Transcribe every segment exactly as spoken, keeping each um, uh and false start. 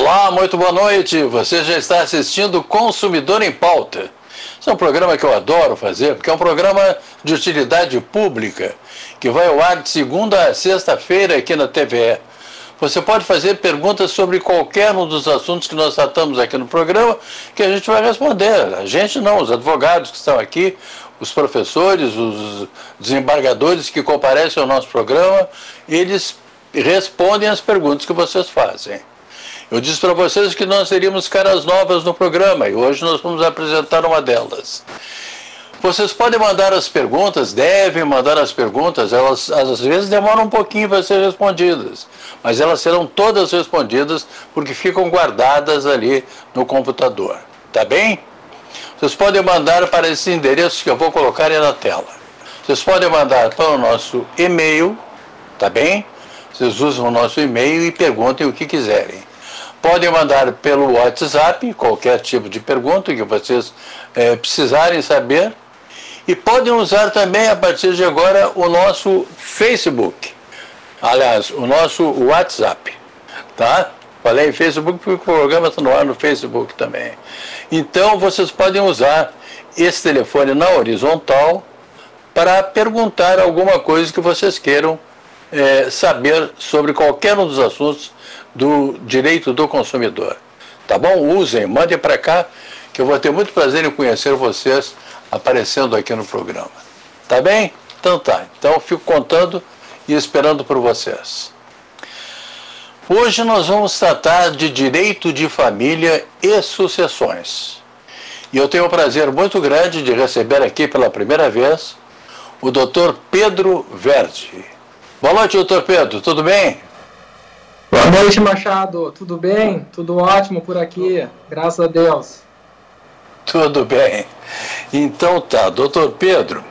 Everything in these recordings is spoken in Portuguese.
Olá, muito boa noite. Você já está assistindo Consumidor em Pauta. Esse é um programa que eu adoro fazer, porque é um programa de utilidade pública, que vai ao ar de segunda a sexta-feira aqui na T V E. Você pode fazer perguntas sobre qualquer um dos assuntos que nós tratamos aqui no programa, que a gente vai responder. A gente não, os advogados que estão aqui, os professores, os desembargadores que comparecem ao nosso programa, eles respondem as perguntas que vocês fazem. Eu disse para vocês que nós teríamos caras novas no programa e hoje nós vamos apresentar uma delas. Vocês podem mandar as perguntas, devem mandar as perguntas, elas às vezes demoram um pouquinho para ser respondidas, mas elas serão todas respondidas porque ficam guardadas ali no computador, tá bem? Vocês podem mandar para esse endereço que eu vou colocar aí na tela. Vocês podem mandar para o nosso e-mail, tá bem? Vocês usam o nosso e-mail e perguntem o que quiserem. Podem mandar pelo WhatsApp qualquer tipo de pergunta que vocês é, precisarem saber. E podem usar também, a partir de agora, o nosso Facebook. Aliás, o nosso WhatsApp. Tá? Falei em Facebook porque o programa está no ar no Facebook também. Então, vocês podem usar esse telefone na horizontal para perguntar alguma coisa que vocês queiram é, saber sobre qualquer um dos assuntos do direito do consumidor. Tá bom? Usem, mandem para cá, que eu vou ter muito prazer em conhecer vocês aparecendo aqui no programa. Tá bem? Então tá. Então eu fico contando e esperando por vocês. Hoje nós vamos tratar de direito de família e sucessões. E eu tenho o prazer muito grande de receber aqui pela primeira vez o doutor Pedro Verdi. Boa noite, doutor Pedro. Tudo bem? Boa noite, Machado. Tudo bem? Tudo ótimo por aqui, graças a Deus. Tudo bem. Então tá, doutor Pedro,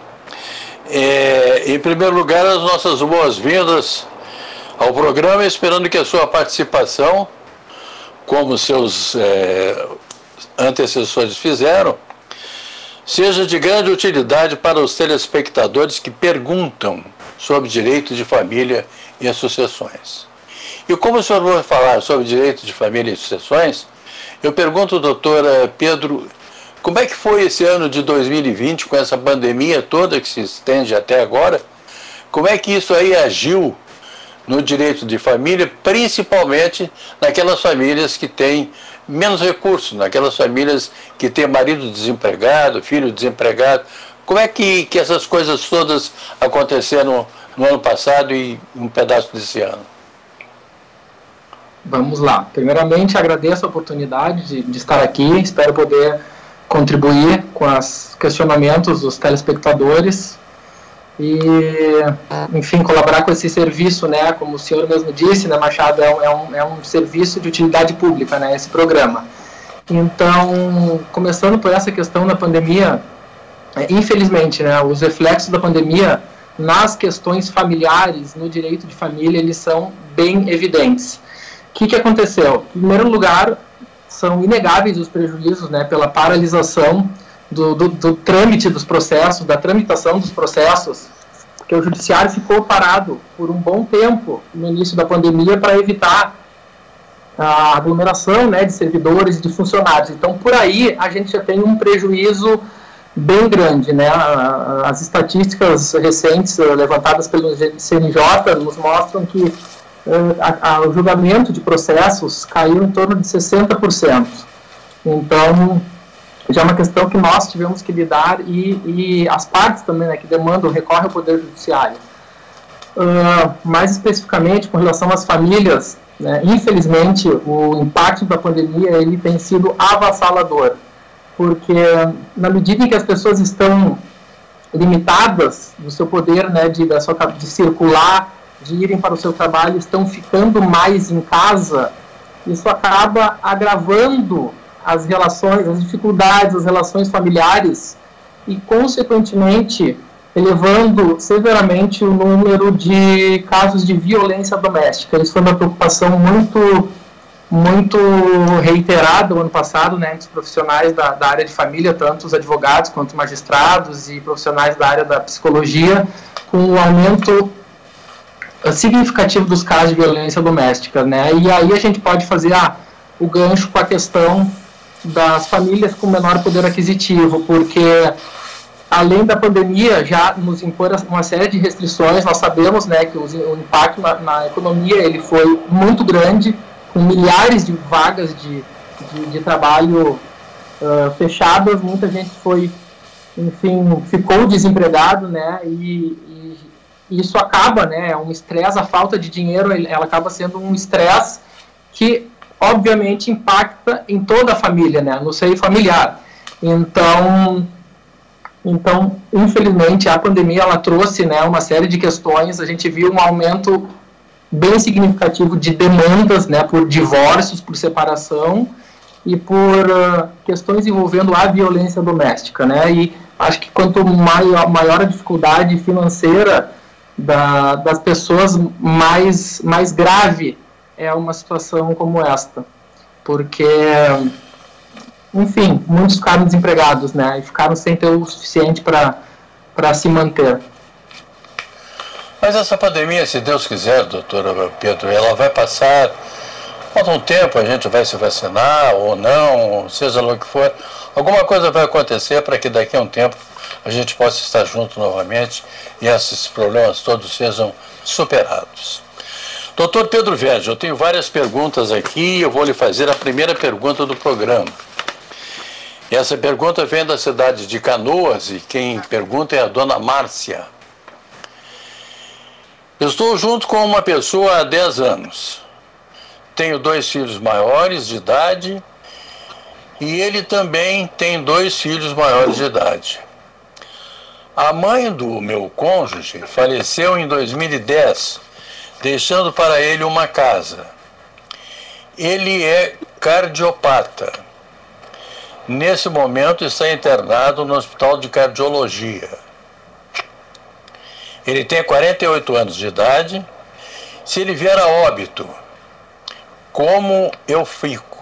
é, em primeiro lugar, as nossas boas-vindas ao programa, esperando que a sua participação, como seus é, antecessores fizeram, seja de grande utilidade para os telespectadores que perguntam sobre direito de família e sucessões. E como o senhor vai falar sobre direito de família e sucessões, eu pergunto ao doutor Pedro, como é que foi esse ano de dois mil e vinte, com essa pandemia toda que se estende até agora? Como é que isso aí agiu no direito de família, principalmente naquelas famílias que têm menos recursos, naquelas famílias que têm marido desempregado, filho desempregado? Como é que, que essas coisas todas aconteceram no ano passado e um pedaço desse ano? Vamos lá. Primeiramente, agradeço a oportunidade de, de estar aqui. Espero poder contribuir com os questionamentos dos telespectadores e, enfim, colaborar com esse serviço, né? Como o senhor mesmo disse, né, Machado, é um, é um, é um serviço de utilidade pública, né, esse programa. Então, começando por essa questão da pandemia, infelizmente, né, os reflexos da pandemia nas questões familiares, no direito de família, eles são bem evidentes. O que, que aconteceu? Em primeiro lugar, são inegáveis os prejuízos, né, pela paralisação do, do, do trâmite dos processos, da tramitação dos processos, porque o judiciário ficou parado por um bom tempo no início da pandemia para evitar a aglomeração, né, de servidores e de funcionários. Então, por aí, a gente já tem um prejuízo bem grande, né? As estatísticas recentes levantadas pelo C N J nos mostram que A, a, o julgamento de processos caiu em torno de sessenta por cento. Então, já é uma questão que nós tivemos que lidar e, e as partes também, né, que demandam, recorrem ao Poder Judiciário. Uh, mais especificamente, com relação às famílias, né, infelizmente, o impacto da pandemia ele tem sido avassalador, porque na medida em que as pessoas estão limitadas do seu poder, né, de, da sua, de circular, de irem para o seu trabalho, estão ficando mais em casa, isso acaba agravando as relações, as dificuldades, as relações familiares e, consequentemente, elevando severamente o número de casos de violência doméstica. Isso foi uma preocupação muito, muito reiterada no ano passado, né, entre os profissionais da, da área de família, tanto os advogados quanto magistrados e profissionais da área da psicologia, com o aumento significativo dos casos de violência doméstica, né? E aí a gente pode fazer ah, o gancho com a questão das famílias com menor poder aquisitivo, porque além da pandemia já nos impor uma série de restrições, nós sabemos, né, que o impacto na, na economia ele foi muito grande, com milhares de vagas de, de, de trabalho uh, fechadas, muita gente foi, enfim, ficou desempregado, né, e, e isso acaba, né, um estresse, a falta de dinheiro, ela acaba sendo um estresse que, obviamente, impacta em toda a família, né, no seio familiar. Então, então, infelizmente, a pandemia, ela trouxe, né, uma série de questões, a gente viu um aumento bem significativo de demandas, né, por divórcios, por separação e por uh, questões envolvendo a violência doméstica, né, e acho que quanto maior, maior a dificuldade financeira da, das pessoas, mais, mais grave é uma situação como esta, porque, enfim, muitos ficaram desempregados, né, e ficaram sem ter o suficiente para para se manter. Mas essa pandemia, se Deus quiser, doutor Pedro, ela vai passar, falta um tempo, a gente vai se vacinar ou não, seja lá o que for, alguma coisa vai acontecer para que daqui a um tempo a gente possa estar junto novamente e esses problemas todos sejam superados. doutor Pedro Verge, eu tenho várias perguntas aqui, eu vou lhe fazer a primeira pergunta do programa. E essa pergunta vem da cidade de Canoas e quem pergunta é a dona Márcia. Eu estou junto com uma pessoa há dez anos. Tenho dois filhos maiores de idade e ele também tem dois filhos maiores de idade. A mãe do meu cônjuge faleceu em dois mil e dez, deixando para ele uma casa. Ele é cardiopata. Nesse momento está internado no Hospital de Cardiologia. Ele tem quarenta e oito anos de idade. Se ele vier a óbito, como eu fico?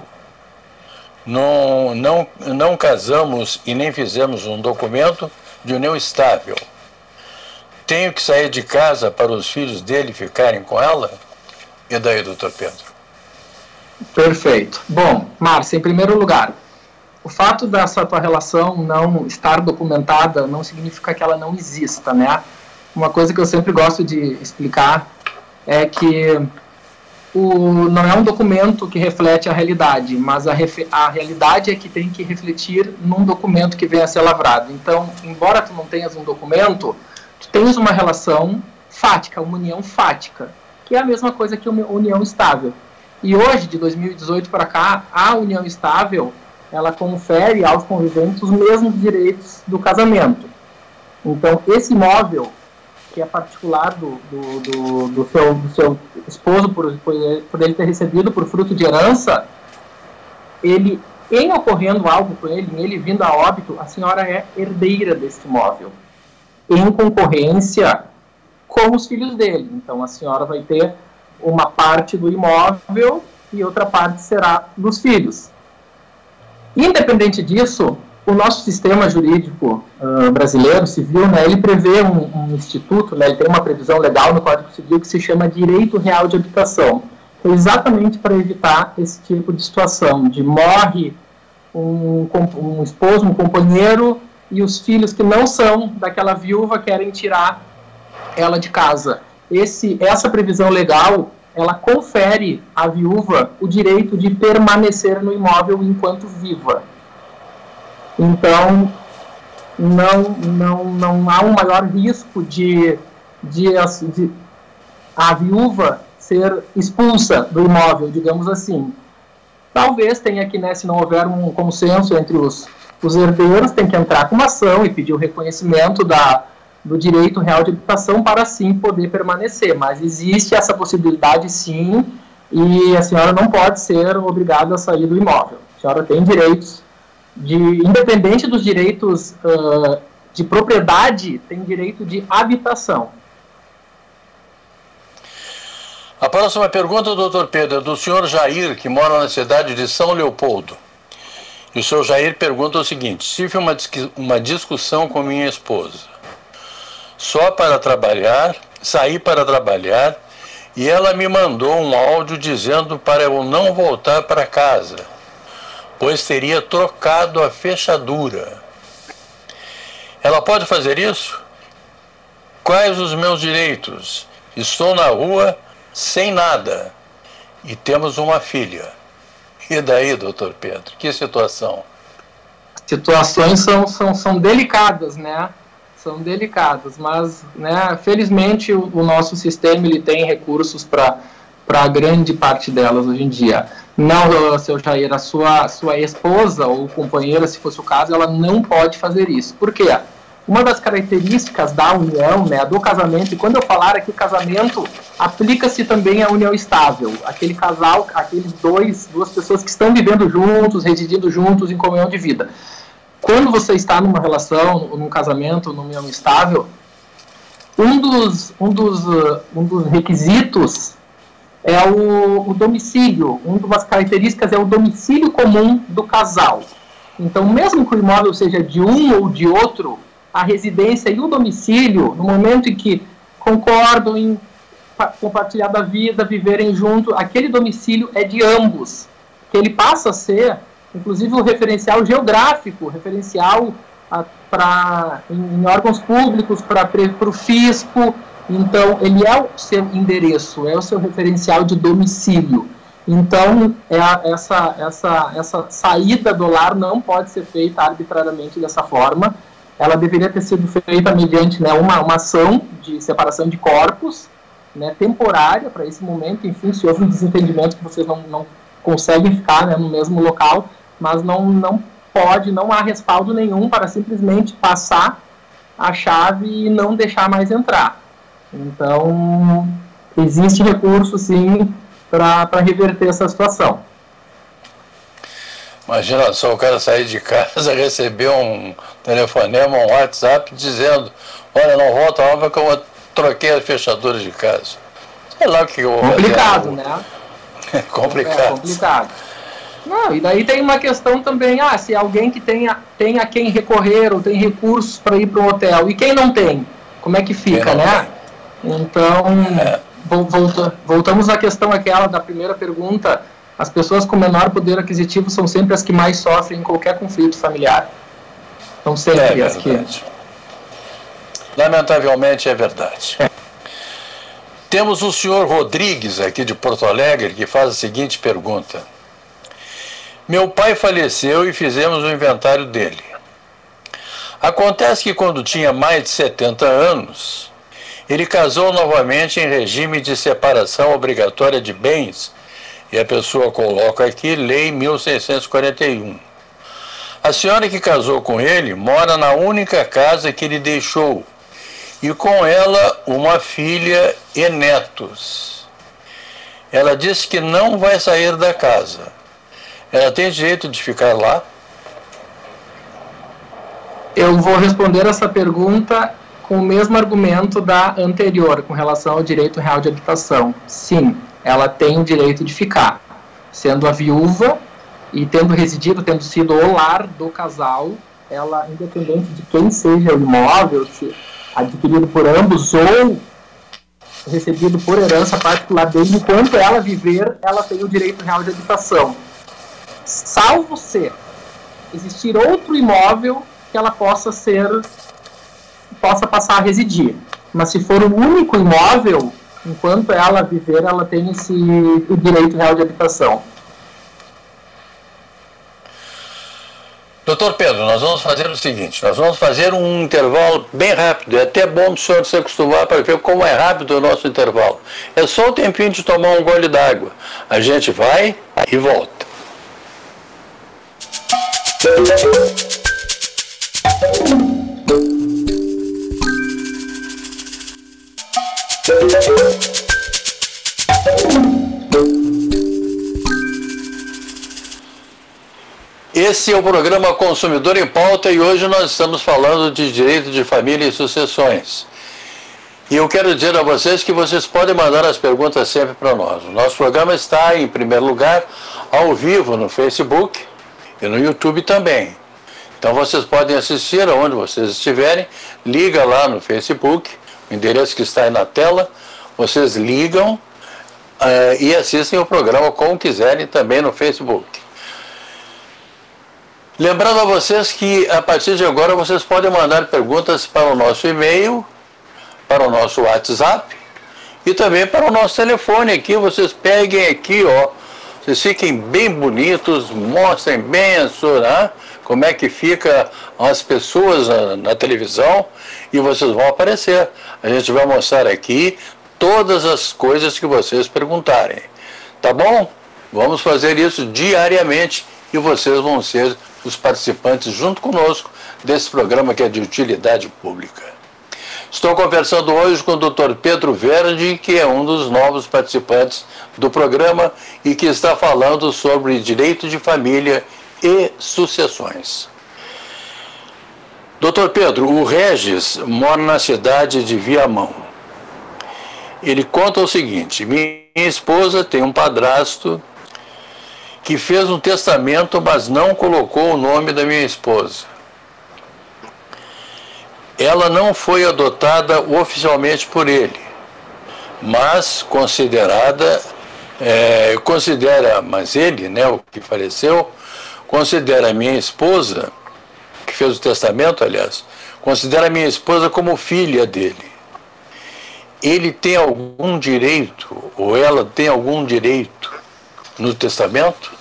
Não, não, não casamos e nem fizemos um documento de união estável. Tenho que sair de casa para os filhos dele ficarem com ela? E daí, doutor Pedro? Perfeito. Bom, Márcia, em primeiro lugar, o fato dessa tua relação não estar documentada não significa que ela não exista, né? Uma coisa que eu sempre gosto de explicar é que o, não é um documento que reflete a realidade, mas a, ref, a realidade é que tem que refletir num documento que venha a ser lavrado. Então, embora tu não tenhas um documento, tu tens uma relação fática, uma união fática, que é a mesma coisa que uma união estável. E hoje, de dois mil e dezoito para cá, a união estável, ela confere aos conviventes os mesmos direitos do casamento. Então, esse imóvel que é particular do, do, do, do, seu, do seu esposo, por, por ele ter recebido por fruto de herança, ele, em ocorrendo algo com ele, em ele vindo a óbito, a senhora é herdeira deste imóvel, em concorrência com os filhos dele. Então, a senhora vai ter uma parte do imóvel e outra parte será dos filhos. Independente disso, o nosso sistema jurídico uh, brasileiro, civil, né, ele prevê um, um instituto, né, ele tem uma previsão legal no Código Civil que se chama Direito Real de Habitação, exatamente para evitar esse tipo de situação, de morre um, um esposo, um companheiro, e os filhos que não são daquela viúva querem tirar ela de casa. Esse, essa previsão legal, ela confere à viúva o direito de permanecer no imóvel enquanto viva. Então, não, não, não há um maior risco de, de, de a viúva ser expulsa do imóvel, digamos assim. Talvez tenha que, né, se não houver um consenso entre os, os herdeiros, tem que entrar com uma ação e pedir o reconhecimento da, do direito real de habitação para, assim, poder permanecer. Mas existe essa possibilidade, sim, e a senhora não pode ser obrigada a sair do imóvel. A senhora tem direitos, de, independente dos direitos uh, de propriedade, tem direito de habitação. A próxima pergunta, doutor Pedro, é do senhor Jair, que mora na cidade de São Leopoldo. E o senhor Jair pergunta o seguinte: tive uma, uma discussão com minha esposa. Só para trabalhar, saí para trabalhar e ela me mandou um áudio dizendo para eu não voltar para casa, pois teria trocado a fechadura. Ela pode fazer isso? Quais os meus direitos? Estou na rua sem nada e temos uma filha. E daí, doutor Pedro? Que situação? Situações são, são, são delicadas, né? São delicadas, mas, né, felizmente o, o nosso sistema ele tem recursos para para grande parte delas hoje em dia. Não, seu Jair, a sua, sua esposa ou companheira, se fosse o caso, ela não pode fazer isso. Por quê? Uma das características da união, né, do casamento, e quando eu falar aqui casamento, aplica-se também a união estável, aquele casal, aqueles dois, duas pessoas que estão vivendo juntos, residindo juntos em comunhão de vida. Quando você está numa relação, num casamento, numa união estável, um dos, um dos, um dos requisitos é o, o domicílio. Uma das características é o domicílio comum do casal. Então, mesmo que o imóvel seja de um ou de outro, a residência e o domicílio, no momento em que concordam em compartilhar da vida, viverem junto, aquele domicílio é de ambos, que ele passa a ser, inclusive, o referencial geográfico, referencial a, pra, em, em órgãos públicos, para o fisco. Então, ele é o seu endereço, é o seu referencial de domicílio. Então, é a, essa, essa, essa saída do lar não pode ser feita arbitrariamente dessa forma. Ela deveria ter sido feita mediante, né, uma, uma ação de separação de corpos, né, temporária para esse momento. Enfim, se houve um desentendimento que vocês não, não conseguem ficar, né, no mesmo local, mas não, não pode, não há respaldo nenhum para simplesmente passar a chave e não deixar mais entrar. Então, existe recurso, sim, para reverter essa situação. Imagina só o cara sair de casa, receber um telefonema, um WhatsApp dizendo: olha, não volta lá porque eu troquei as fechaduras de casa. Sei lá o que eu vou fazer. Complicado, né? É complicado. É complicado. Não, e daí tem uma questão também, ah, se alguém que tenha, tenha quem recorrer ou tem recursos para ir para um hotel, e quem não tem, como é que fica, né? Tem. Então, é. volta, voltamos à questão aquela da primeira pergunta. As pessoas com menor poder aquisitivo são sempre as que mais sofrem em qualquer conflito familiar. São sempre é as que... Lamentavelmente é verdade. É. Temos o senhor Rodrigues, aqui de Porto Alegre, que faz a seguinte pergunta. Meu pai faleceu e fizemos o inventário dele. Acontece que quando tinha mais de setenta anos, ele casou novamente em regime de separação obrigatória de bens. E a pessoa coloca aqui, Lei mil seiscentos e quarenta e um. A senhora que casou com ele mora na única casa que ele deixou, e com ela uma filha e netos. Ela disse que não vai sair da casa. Ela tem direito de ficar lá? Eu vou responder essa pergunta com o mesmo argumento da anterior, com relação ao direito real de habitação. Sim, ela tem o direito de ficar, sendo a viúva e tendo residido, tendo sido o lar do casal, ela, independente de quem seja o imóvel, se adquirido por ambos ou recebido por herança particular dele, enquanto ela viver, ela tem o direito real de habitação. Salvo se existir outro imóvel que ela possa ser, possa passar a residir. Mas se for o único imóvel, enquanto ela viver, ela tem esse o direito real de habitação. Doutor Pedro, nós vamos fazer o seguinte, nós vamos fazer um intervalo bem rápido, é até bom o senhor se acostumar para ver como é rápido o nosso intervalo. É só o tempinho de tomar um gole d'água. A gente vai e volta. Esse é o programa Consumidor em Pauta e hoje nós estamos falando de direito de família e sucessões. E eu quero dizer a vocês que vocês podem mandar as perguntas sempre para nós. O nosso programa está, em primeiro lugar, ao vivo no Facebook e no YouTube também. Então vocês podem assistir aonde vocês estiverem, liga lá no Facebook, o endereço que está aí na tela, vocês ligam uh, e assistem o programa como quiserem também no Facebook. Lembrando a vocês que a partir de agora vocês podem mandar perguntas para o nosso e-mail, para o nosso WhatsApp e também para o nosso telefone aqui. Vocês peguem aqui, ó, vocês fiquem bem bonitos, mostrem bem a sua, né, como é que fica as pessoas na, na televisão e vocês vão aparecer. A gente vai mostrar aqui todas as coisas que vocês perguntarem. Tá bom? Vamos fazer isso diariamente e vocês vão ser os participantes junto conosco desse programa que é de utilidade pública. Estou conversando hoje com o doutor Pedro Verde, que é um dos novos participantes do programa e que está falando sobre direito de família e sucessões. doutor Pedro, o Regis mora na cidade de Viamão. Ele conta o seguinte: minha esposa tem um padrasto que fez um testamento, mas não colocou o nome da minha esposa. Ela não foi adotada oficialmente por ele, mas considerada, é, considera, mas ele, né, o que faleceu, considera a minha esposa, que fez o testamento, aliás, considera a minha esposa como filha dele. Ele tem algum direito, ou ela tem algum direito no testamento?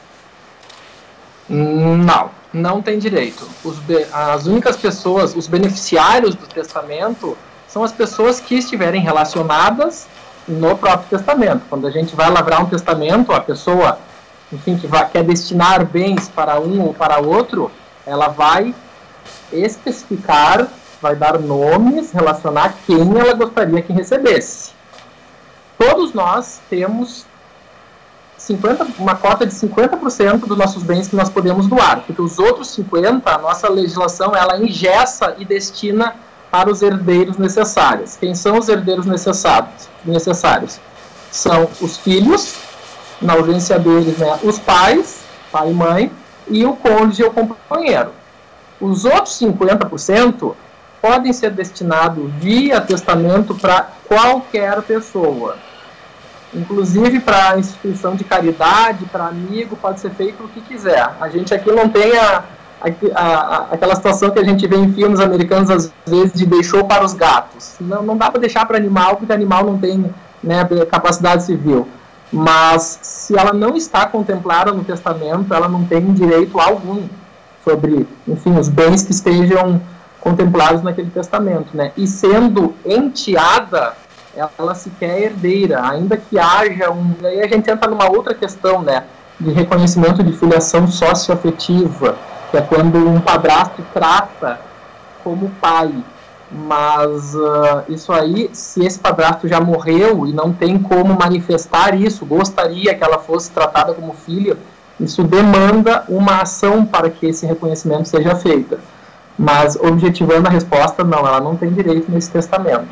Não, não tem direito. Os be- as únicas pessoas, os beneficiários do testamento, são as pessoas que estiverem relacionadas no próprio testamento. Quando a gente vai lavrar um testamento, a pessoa, enfim, que vai, quer destinar bens para um ou para outro, ela vai especificar, vai dar nomes, relacionar quem ela gostaria que recebesse. Todos nós temos cinquenta, uma cota de cinquenta por cento dos nossos bens que nós podemos doar, porque os outros cinquenta por cento, a nossa legislação, ela engessa e destina para os herdeiros necessários. Quem são os herdeiros necessários? necessários? São os filhos, na ausência deles, né, os pais, pai e mãe, e o cônjuge ou companheiro. Os outros cinquenta por cento podem ser destinados via testamento para qualquer pessoa. Inclusive para instituição de caridade, para amigo, pode ser feito o que quiser. A gente aqui não tem a, a, a, aquela situação que a gente vê em filmes americanos, às vezes, de deixou para os gatos. Não, não dá para deixar para animal, porque animal não tem, né, capacidade civil. Mas se ela não está contemplada no testamento, ela não tem direito algum sobre, enfim, os bens que estejam contemplados naquele testamento, né? E sendo enteada, ela sequer é herdeira, ainda que haja um... Aí a gente entra numa outra questão, né, de reconhecimento de filiação socioafetiva, que é quando um padrasto trata como pai. Mas uh, isso aí, se esse padrasto já morreu e não tem como manifestar isso, gostaria que ela fosse tratada como filha, isso demanda uma ação para que esse reconhecimento seja feito. Mas, objetivando a resposta, não, ela não tem direito nesse testamento.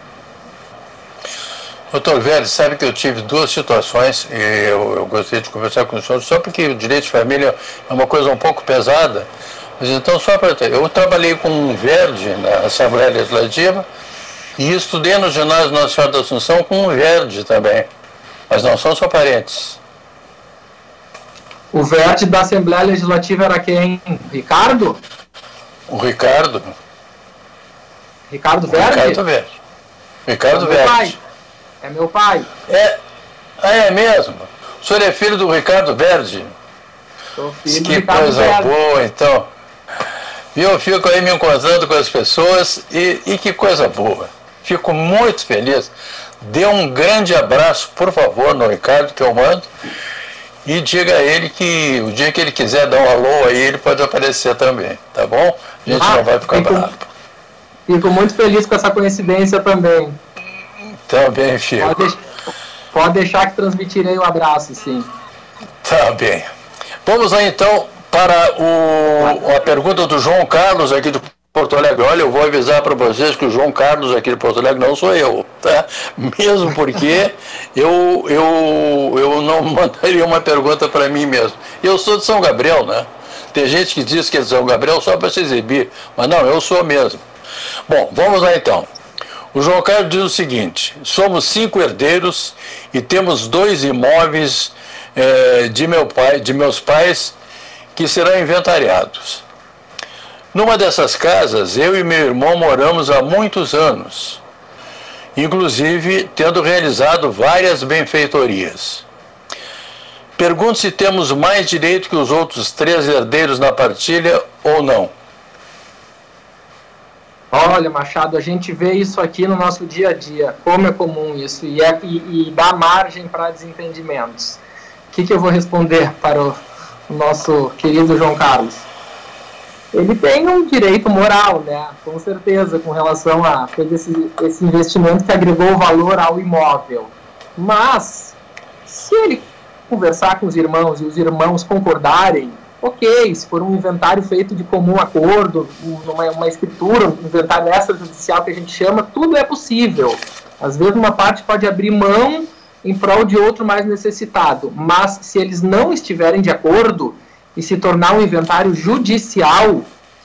Doutor Verde, sabe que eu tive duas situações e eu, eu gostaria de conversar com o senhor, só porque o direito de família é uma coisa um pouco pesada. Mas então, só para ter, eu trabalhei com um Verde na Assembleia Legislativa e estudei no ginásio Nossa Senhora da Assunção com um Verde também, mas não são só parentes. O Verde da Assembleia Legislativa era quem? Ricardo? O Ricardo. Ricardo Verde? Ricardo Verde. Ricardo é Verde. Pai. É meu pai. É, é mesmo. O senhor é filho do Ricardo Verde? Sou filho que do Ricardo coisa Verde. boa, então. E eu fico aí me encontrando com as pessoas e, e que coisa boa. Fico muito feliz. Dê um grande abraço, por favor, no Ricardo, que eu mando. E diga a ele que o dia que ele quiser dar um alô aí, ele pode aparecer também, tá bom? A gente ah, não vai ficar fico, bravo. Fico muito feliz com essa coincidência também. Também fico. Pode deixar, pode deixar que transmitirei o um abraço, sim. Tá bem. Vamos lá então para o, a pergunta do João Carlos aqui de Porto Alegre. Olha, eu vou avisar para vocês que o João Carlos aqui de Porto Alegre não sou eu, tá? Mesmo porque eu, eu, eu não mandaria uma pergunta para mim mesmo. Eu sou de São Gabriel, né? Tem gente que diz que é de São Gabriel só para se exibir, mas não, eu sou mesmo. Bom, vamos lá então. O João Carlos diz o seguinte: somos cinco herdeiros e temos dois imóveis eh, de, meu pai, de meus pais que serão inventariados. Numa dessas casas, eu e meu irmão moramos há muitos anos, inclusive tendo realizado várias benfeitorias. Pergunto se temos mais direito que os outros três herdeiros na partilha ou não. Olha, Machado, a gente vê isso aqui no nosso dia a dia, como é comum isso, e, é, e, e dá margem para desentendimentos. O que, que eu vou responder para o, o nosso querido João Carlos? Ele tem um direito moral, né, com certeza, com relação a todo esse, esse investimento que agregou valor ao imóvel. Mas, se ele conversar com os irmãos e os irmãos concordarem, ok, se for um inventário feito de comum acordo, uma, uma escritura, um inventário extrajudicial que a gente chama, tudo é possível. Às vezes uma parte pode abrir mão em prol de outro mais necessitado, mas se eles não estiverem de acordo e se tornar um inventário judicial,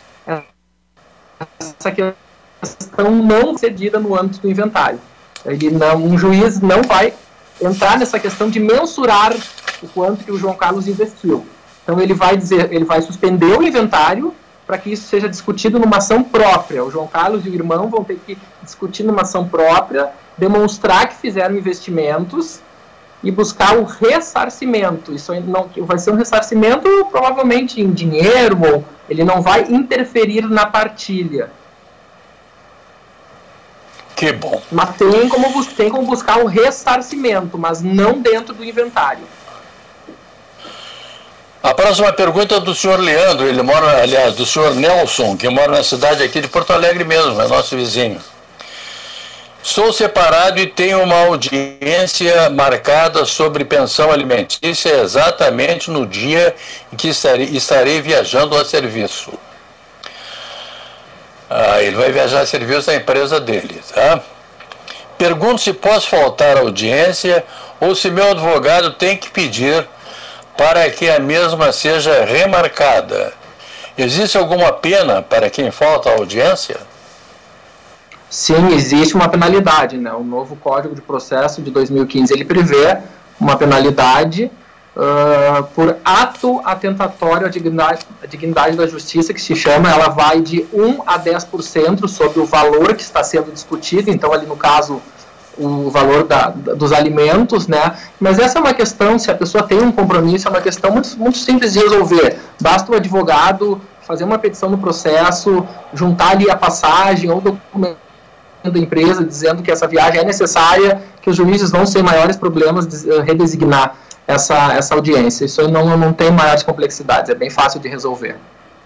essa questão não cedida no âmbito do inventário. Ele não, um juiz não vai entrar nessa questão de mensurar o quanto que o João Carlos investiu. Então ele vai dizer, ele vai suspender o inventário para que isso seja discutido numa ação própria. O João Carlos e o irmão vão ter que discutir numa ação própria, demonstrar que fizeram investimentos e buscar o ressarcimento. Isso não vai ser um ressarcimento provavelmente em dinheiro, ou ele não vai interferir na partilha. Que bom. Mas tem como, tem como buscar o ressarcimento, mas não dentro do inventário. A próxima pergunta é do senhor Leandro, ele mora, aliás, do senhor Nelson, que mora na cidade aqui de Porto Alegre mesmo, é nosso vizinho. Sou separado e tenho uma audiência marcada sobre pensão alimentícia exatamente no dia em que estarei, estarei viajando a serviço. Ah, ele vai viajar a serviço da empresa dele, tá? Pergunto se posso faltar à audiência ou se meu advogado tem que pedir para que a mesma seja remarcada. Existe alguma pena para quem falta à audiência? Sim, existe uma penalidade, né? O novo Código de Processo de dois mil e quinze, ele prevê uma penalidade uh, por ato atentatório à dignidade, à dignidade da justiça, que se chama, ela vai de um a dez por cento sobre o valor que está sendo discutido, então ali no caso o valor da, dos alimentos, né? Mas essa é uma questão, se a pessoa tem um compromisso, é uma questão muito, muito simples de resolver. Basta o advogado fazer uma petição no processo, juntar ali a passagem ou documento da empresa dizendo que essa viagem é necessária, que os juízes vão sem maiores problemas de redesignar essa, essa audiência. Isso não, não tem maiores complexidades, é bem fácil de resolver.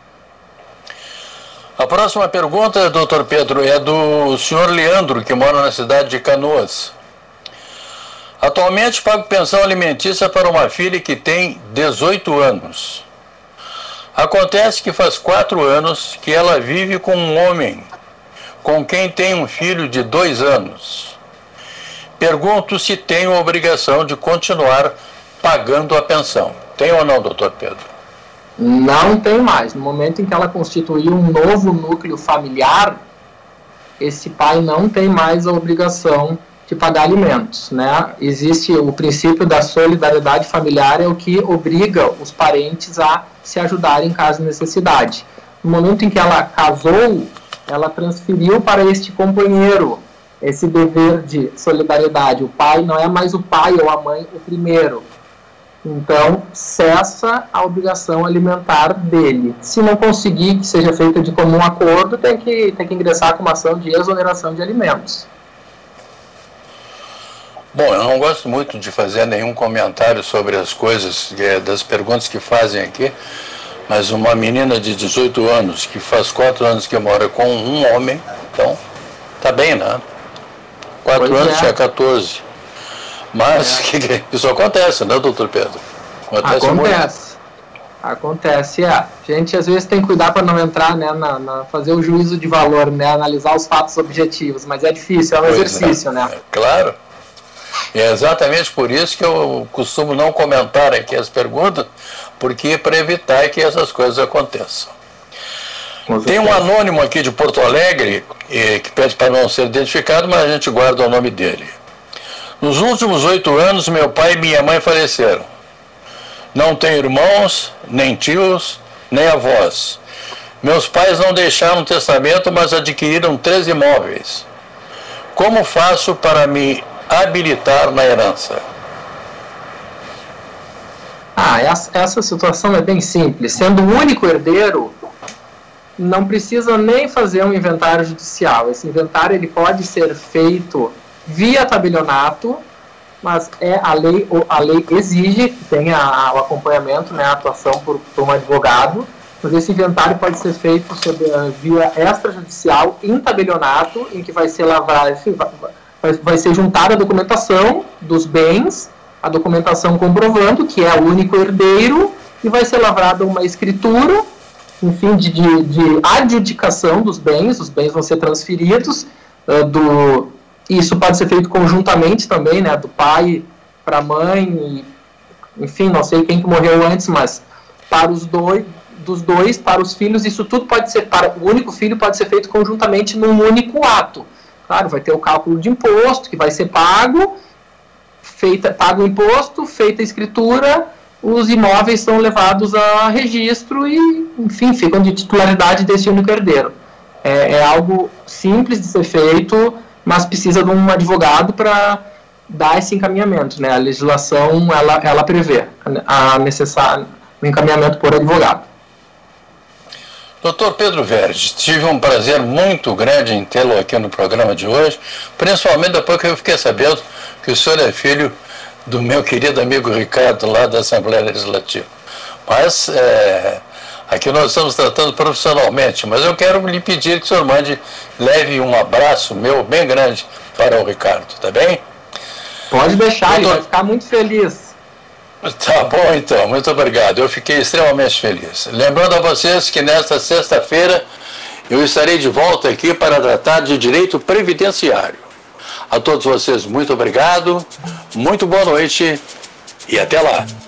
A próxima pergunta, doutor Pedro, é do senhor Leandro, que mora na cidade de Canoas. Atualmente pago pensão alimentícia para uma filha que tem dezoito anos. Acontece que faz quatro anos que ela vive com um homem com quem tem um filho de dois anos. Pergunto se tenho a obrigação de continuar pagando a pensão. Tem ou não, doutor Pedro? Não tem mais. No momento em que ela constituir um novo núcleo familiar, esse pai não tem mais a obrigação de pagar alimentos, né? Existe o princípio da solidariedade familiar, é o que obriga os parentes a se ajudarem em caso de necessidade. No momento em que ela casou, ela transferiu para este companheiro esse dever de solidariedade. O pai não é mais o pai ou a mãe o primeiro. Então, cessa a obrigação alimentar dele. Se não conseguir que seja feita de comum acordo, tem que, tem que ingressar com uma ação de exoneração de alimentos. Bom, eu não gosto muito de fazer nenhum comentário sobre as coisas, das perguntas que fazem aqui, mas uma menina de dezoito anos, que faz quatro anos que mora com um homem, então, tá bem, né? quatro anos tinha quatorze. Mas é. que, isso acontece, né, doutor Pedro? Acontece. Acontece, acontece é. A gente às vezes tem que cuidar para não entrar, né, na, na, fazer o juízo de valor, né, analisar os fatos objetivos, mas é difícil, é um pois exercício, é. né? É, claro. É exatamente por isso que eu costumo não comentar aqui as perguntas, porque para evitar que essas coisas aconteçam. Tem um anônimo aqui de Porto Alegre eh, que pede para não ser identificado, mas a gente guarda o nome dele. Nos últimos oito anos, meu pai e minha mãe faleceram. Não tenho irmãos, nem tios, nem avós. Meus pais não deixaram testamento, mas adquiriram três imóveis. Como faço para me habilitar na herança? Ah, essa, essa situação é bem simples. Sendo o único herdeiro, não precisa nem fazer um inventário judicial. Esse inventário ele pode ser feito via tabelionato, mas é a lei, a lei exige que tenha o acompanhamento, né, a atuação por, por um advogado. Mas esse inventário pode ser feito sob, via extrajudicial em tabelionato, em que vai ser lavrado, enfim, vai, vai ser juntada a documentação dos bens, a documentação comprovando que é o único herdeiro, e vai ser lavrada uma escritura, enfim, de, de, de adjudicação dos bens, os bens vão ser transferidos, uh, do, isso pode ser feito conjuntamente também, né, do pai para a mãe, e, enfim, não sei quem que morreu antes, mas para os dois, dos dois para os filhos, isso tudo pode ser, para o único filho pode ser feito conjuntamente num único ato. Claro, vai ter o cálculo de imposto, que vai ser pago, feita, pago o imposto, feita a escritura, os imóveis são levados a registro e, enfim, ficam de titularidade desse único herdeiro. É, é algo simples de ser feito, mas precisa de um advogado para dar esse encaminhamento, né? A legislação, ela, ela prevê a necessário, o encaminhamento por advogado. doutor Pedro Verdes, tive um prazer muito grande em tê-lo aqui no programa de hoje, principalmente depois que eu fiquei sabendo que o senhor é filho do meu querido amigo Ricardo, lá da Assembleia Legislativa. Mas é, aqui nós estamos tratando profissionalmente, mas eu quero lhe pedir que o senhor mande, leve um abraço meu bem grande para o Ricardo, tá bem? Pode deixar, doutor... ele vai ficar muito feliz. Tá bom, então, muito obrigado. Eu fiquei extremamente feliz. Lembrando a vocês que nesta sexta-feira eu estarei de volta aqui para tratar de direito previdenciário. A todos vocês, muito obrigado, muito boa noite e até lá.